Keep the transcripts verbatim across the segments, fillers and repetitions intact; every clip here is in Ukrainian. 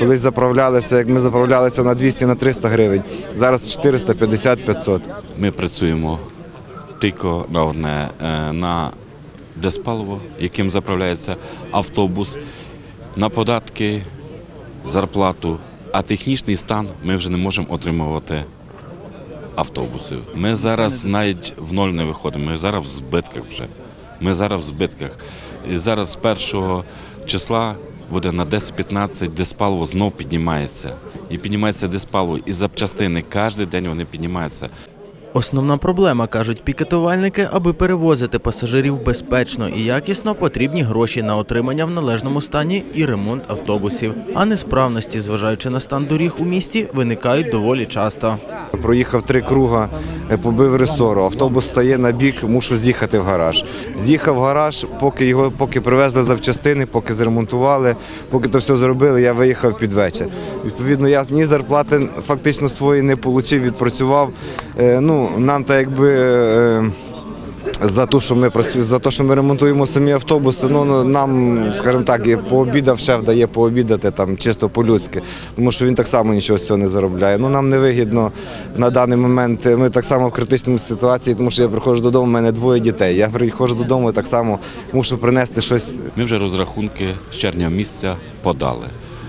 Колись заправлялися, як ми заправлялися на двісті, на триста гривень, зараз чотириста п'ятдесят - п'ятсот. Ми працюємо тільки на одне, на диспаливо, яким заправляється автобус, на податки, зарплату, а технічний стан ми вже не можемо отримувати автобуси. Ми зараз навіть в ноль не виходимо, ми зараз в збитках вже. Ми зараз в збитках. І зараз з першого числа буде на десять-п'ятнадцять диспаливо знов піднімається. І піднімається диспаливо, і запчастини, кожен день вони піднімаються. Основна проблема, кажуть пікетувальники, аби перевозити пасажирів безпечно і якісно, потрібні гроші на отримання в належному стані і ремонт автобусів. А несправності, зважаючи на стан доріг у місті, виникають доволі часто. Проїхав три круга, побив ресору, автобус стає на бік, мушу з'їхати в гараж. З'їхав в гараж, поки його поки привезли запчастини, поки зремонтували, поки то все зробили, я виїхав під вечір. Відповідно, я ні зарплати фактично свої не отримав, відпрацював. Ну, нам так якби за те, що ми працюємо, за те, що ми ремонтуємо самі автобуси, ну нам, скажімо так, пообідав, шеф дає пообідати там чисто по-людськи, тому що він так само нічого з цього не заробляє. Ну нам невигідно на даний момент, ми так само в критичній ситуації, тому що я приходжу додому, у мене двоє дітей. Я приходжу додому і так само мушу принести щось. Ми вже розрахунки з червня місяця подали.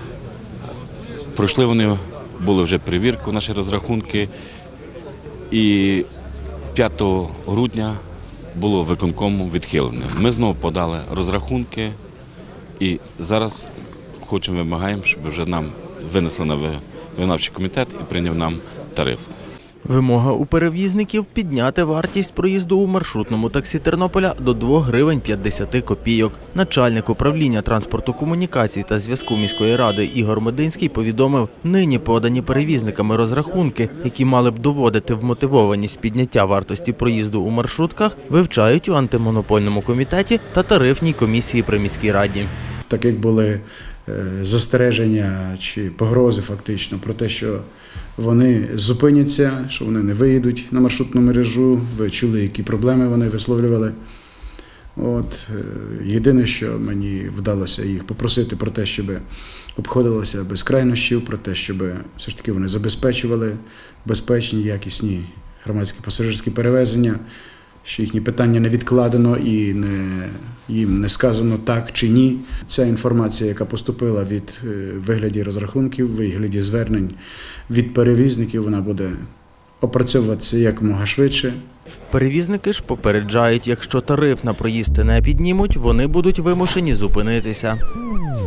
Пройшли вони, були вже перевірку, наші розрахунки, і п'ятого грудня було виконкомом відхилене. Ми знову подали розрахунки і зараз хочемо, вимагаємо, щоб вже нам винесли на виконавчий комітет і прийняв нам тариф. Вимога у перевізників – підняти вартість проїзду у маршрутному таксі Тернополя до двох гривень п'ятдесят копійок. Начальник управління транспорту, комунікацій та зв'язку міської ради Ігор Мединський повідомив, нині подані перевізниками розрахунки, які мали б доводити вмотивованість підняття вартості проїзду у маршрутках, вивчають у антимонопольному комітеті та тарифній комісії при міській раді. Так як були застереження чи погрози фактично про те, що вони зупиняться, що вони не виїдуть на маршрутну мережу, ви чули, які проблеми вони висловлювали. От, єдине, що мені вдалося їх попросити про те, щоб обходилося без крайнощів, про те, щоб все ж таки вони забезпечували безпечні, якісні громадські пасажирські перевезення, що їхні питання не відкладено і не, їм не сказано так чи ні. Ця інформація, яка поступила від вигляді розрахунків, вигляді звернень від перевізників, вона буде опрацьовуватися якомога швидше. Перевізники ж попереджають, якщо тариф на проїзд не піднімуть, вони будуть вимушені зупинитися.